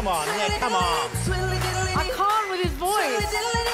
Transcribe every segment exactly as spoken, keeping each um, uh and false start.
come on, yeah, come on. I can't with his voice.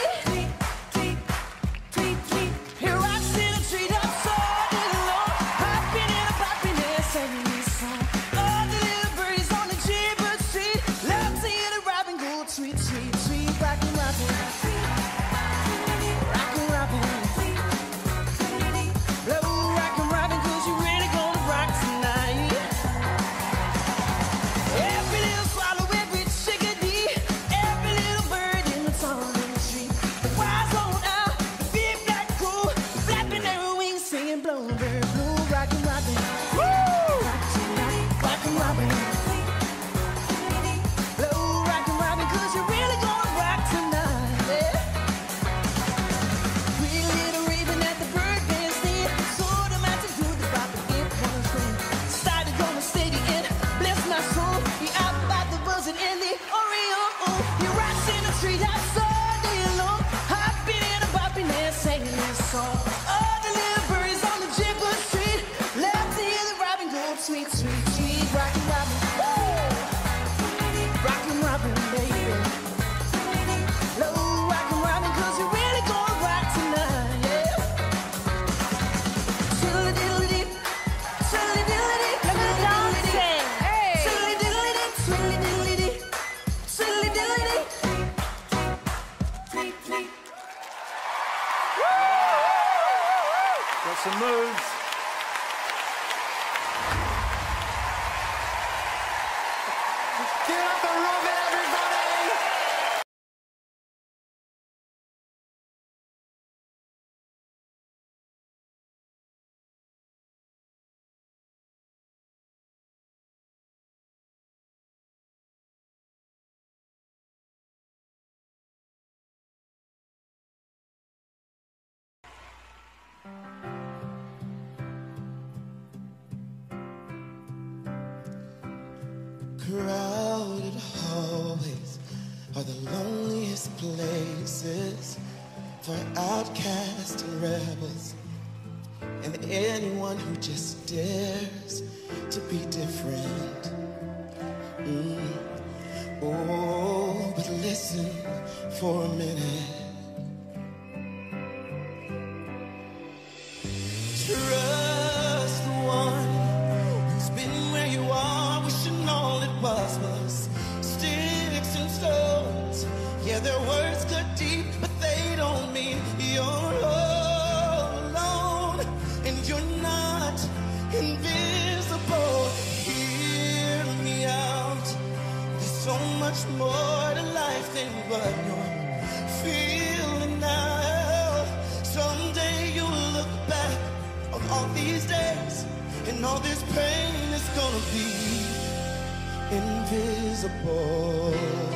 Some moves. Get up and rub it, everybody! Crowded hallways are the loneliest places for outcasts and rebels and anyone who just dares to be different. Mm. Oh, but listen for a minute. Trust the one who's been where you are, wishing all it was was sticks and stones. Yeah, their words cut deep, but they don't mean you're all alone. And you're not invisible. Hear me out. There's so much more to life than what you're feeling now. Someday you'll look back on all these days, and all this pain is gonna be invisible.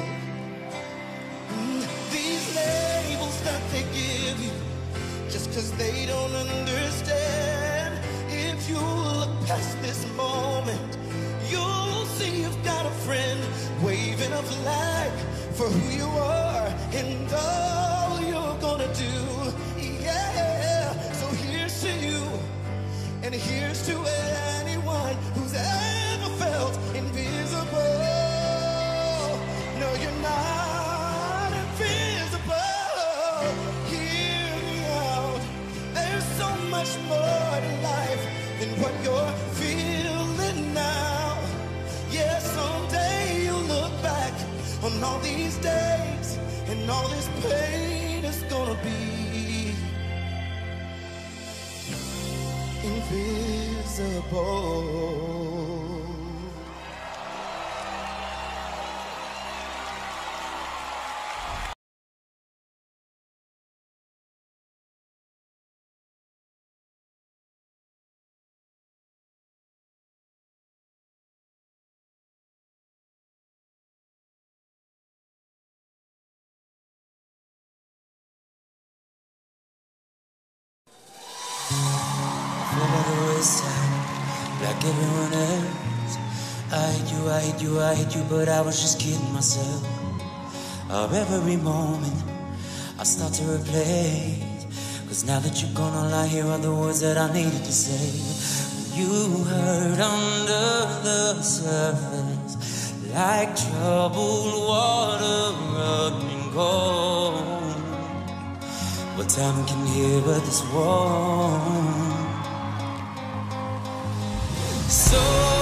Mm, these labels that they give you, just cause they don't understand. If you look past this moment, you'll see you've got a friend waving a flag for who you are and all you're gonna do. Yeah, so here's to you, and here's to anyone who's ever felt invisible. No, you're not invisible. Hear me out. There's so much more to life than what you're feeling now. Yeah, someday you'll look back on all these days, and all this pain is gonna be invisible. Like everyone else, I hate you, I hate you, I hate you, but I was just kidding myself. Of every moment I start to replay, cause now that you're gone, all I hear are the words that I needed to say. You hurt under the surface, like troubled water running cold. But time can hear but this won't. So